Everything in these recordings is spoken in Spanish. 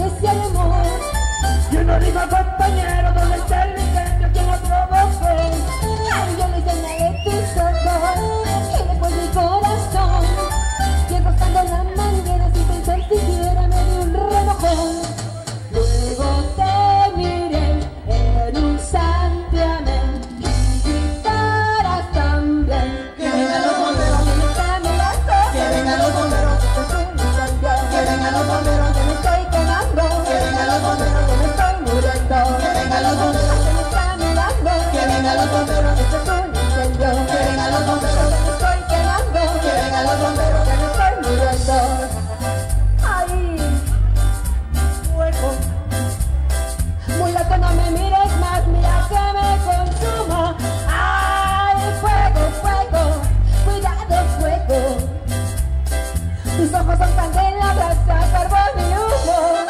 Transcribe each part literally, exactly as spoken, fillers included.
que sea el amor. Y uno dijo, compañero, ¿dónde está el incendio que lo provocó? Ay, yo le señalé tus ojos y después mi corazón, y rozando la manguera sin pensar siquiera me di un remojón. Luego te miré en un santiamén y gritarás también. Que vengan los bomberos, que me están mirando, que vengan los bomberos, que soy un incendio, que vengan los bomberos, que me estoy quemando, que vengan los bomberos, que me estoy muriendo, que vengan los bomberos, que me están mirando, que vengan los bomberos, que soy un incendio, que vengan los bomberos, que me estoy quemando, que vengan los bomberos, que me estoy muriendo. Ay, Fuego. mulato, no me mires más, mira que me consumo. Ay, fuego, fuego, cuidado, fuego. Tus ojos son candela, brasa, carbón y humo.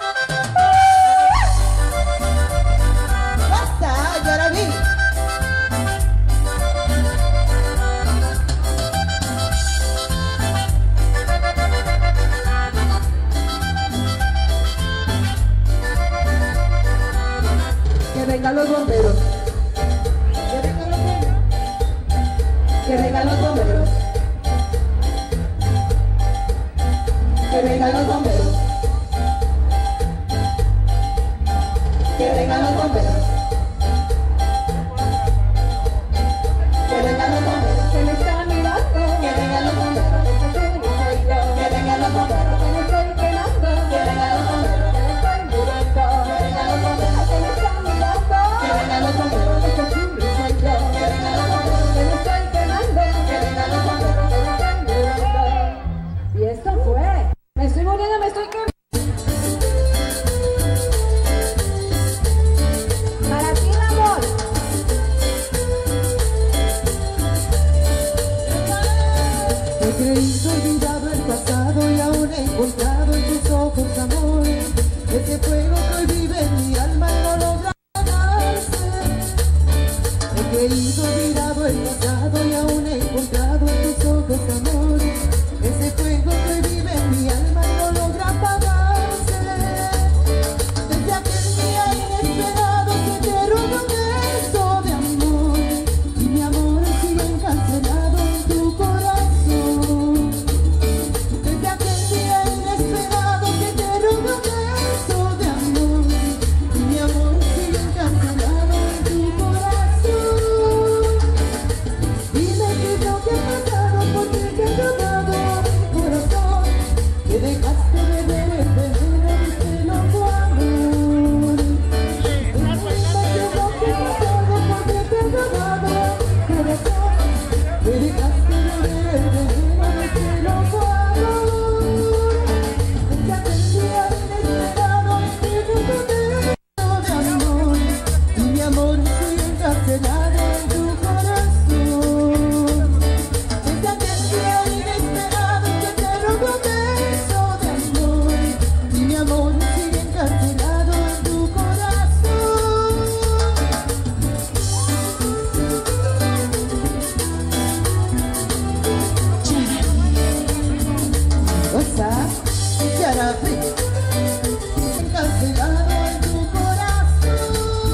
basta, yo la vi. Que vengan los bomberos, que vengan los bomberos, que vengan los bomberos, que vengan los bomberos, que vengan los bomberos, que me están mirando, Que vengan los bomberos, que vengan los bomberos, que me estoy quemando, que vengan los bomberos, que me estoy muriendo, que vengan los bomberos, que me están mirando, que vengan los bomberos, que vengan los bomberos, me estoy quemando, que vengan los bomberos. que me estoy muriendo. Y esto fue, me estoy muriendo, me estoy quemando. Para ti, Ramón. He creído olvidado el pasado y aún he encontrado en tus ojos amor. Ese fuego que hoy vive en mi alma y no logra apagarse. He creído olvidado el pasado y aún he encontrado en tus ojos amor. Ese fuego que hoy vive en mi alma y no logra apagarse. Desde aquel día inesperado que te robé un beso de amor y mi amor sigue encarcelado en tu corazón. Desde aquel día inesperado que te robé un beso de amor y mi amor sigue encarcelado en tu corazón. Dime qué es lo que ha pasado, porque te he robado mi corazón, que dejaste de ver el veneno de este loco amor. Dime qué es lo que ha pasado, porque te he robado mi corazón, que dejaste de ver el veneno de este loco amor. Desde aquel día inesperado que te robé un beso de amor y mi amor sigue encarcelado en tu corazón. Desde aquel día inesperado que te robé un beso de amor y mi amor sigue encarcelado en tu corazón. Cosa, Charapi, encarcelado en tu corazón.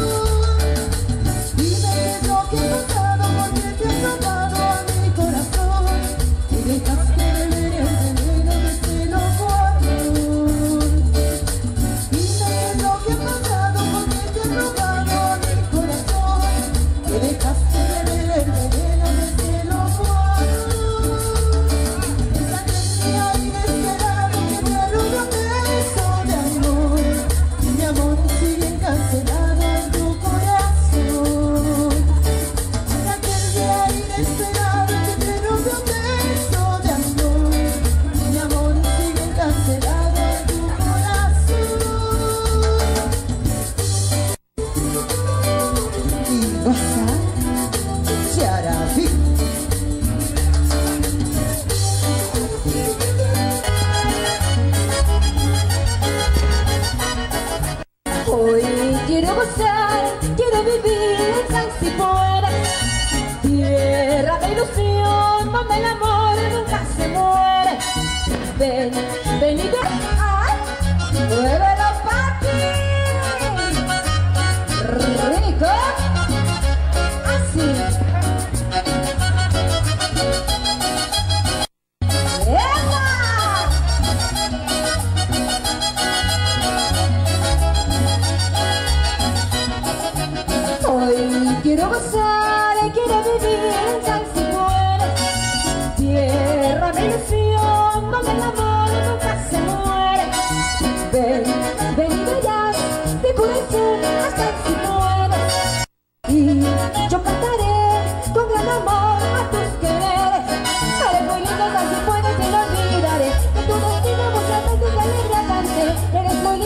Dime qué es lo que ha pasado, porque te has robado a mi corazón y dejaste de ver el veneno de este loco amor. Dime qué es lo que ha pasado, porque te has robado a mi corazón y dejaste de ver el veneno de este loco amor. Desde aquel día inesperado que te robé un beso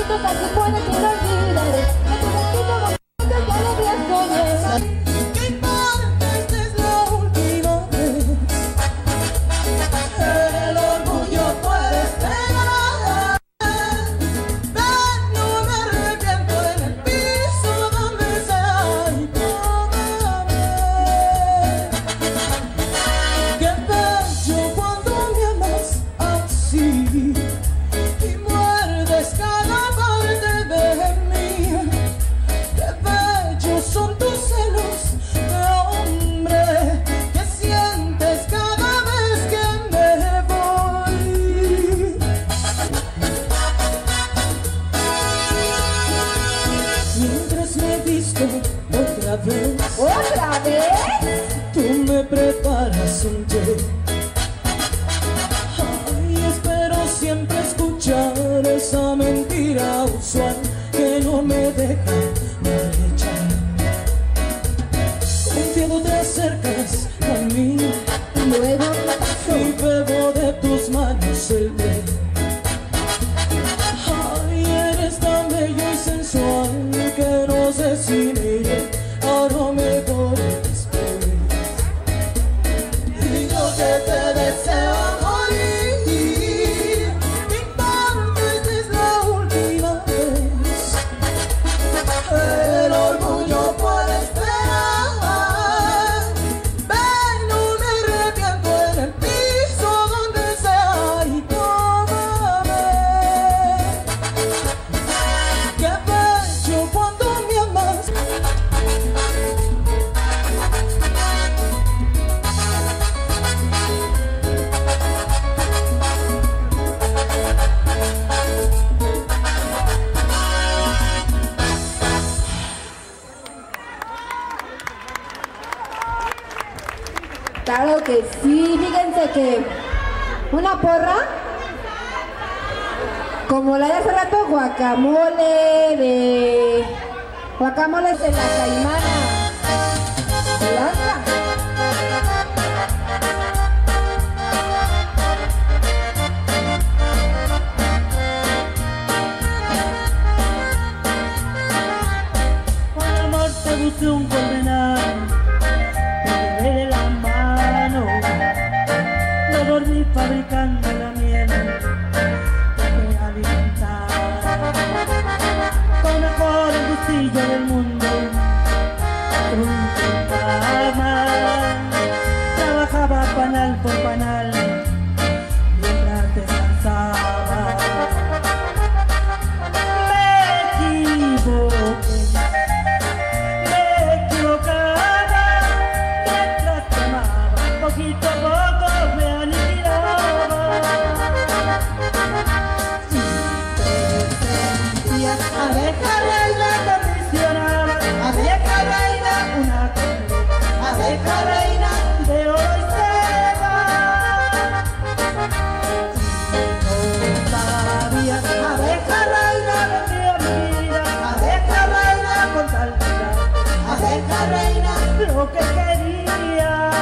momentos así puedes ir a olvidar. Que tu destino momentos de alegría soñé. ¿Qué importa? Esta es la última vez. El orgullo puede esperar. Ven, no me arrepiento en el piso donde sea y tómame. Qué bello cuando me amas así y muerdes cada parte de mí. Qué bellos son tus celos de hombre que sientes cada vez que me voy. Mientras me visto otra vez, ¿Otra vez? tú me preparas un té. Ay, espero siempre escuchar esa mentira usual que no me deja marchar. Confiado te acercas a mí Luego y bebo de tus manos el té. Ay, eres tan bello y sensual que no sé si me iré a lo mejor después. Y yo que te deseo morir, no importa, esta es la última vez. El orgullo puede esperar. Ven, no me arrepiento en el piso donde sea y tómame. Qué bello cuando me amas. claro que sí, fíjense que una porra como la de hace rato, guacamole de guacamole de la Caimana Blanca. Con amor te busqué un condenado, te llevé de la mano, no dormí fabricando la miel que me alimentara. Con el mejor gustillo del mundo, con tu cama, trabajaba panal por panal mientras descansaba. Me equivoqué. Poquito a poco me aniquilaba y te sentía abeja reina condicionada, abeja reina una completa, abeja reina de oro y seda. No sabía, abeja reina vendría mi vida, abeja reina con tal verdad, abeja reina lo que quería.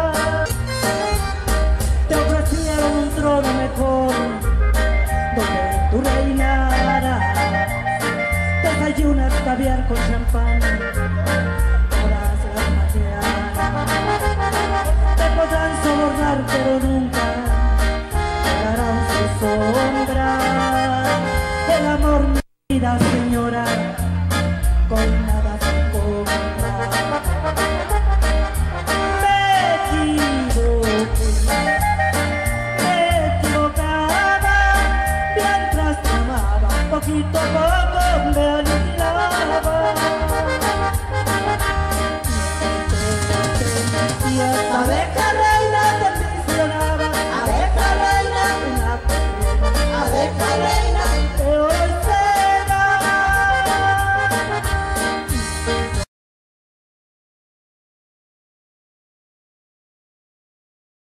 Un trono mejor donde tú reinaras, desayunas caviar con champán todas las mañanas. Te podrán sobornar pero nunca llegarán su sombra. El amor, mi vida señora, con nada se compra. Me equivoqué, poquito a poco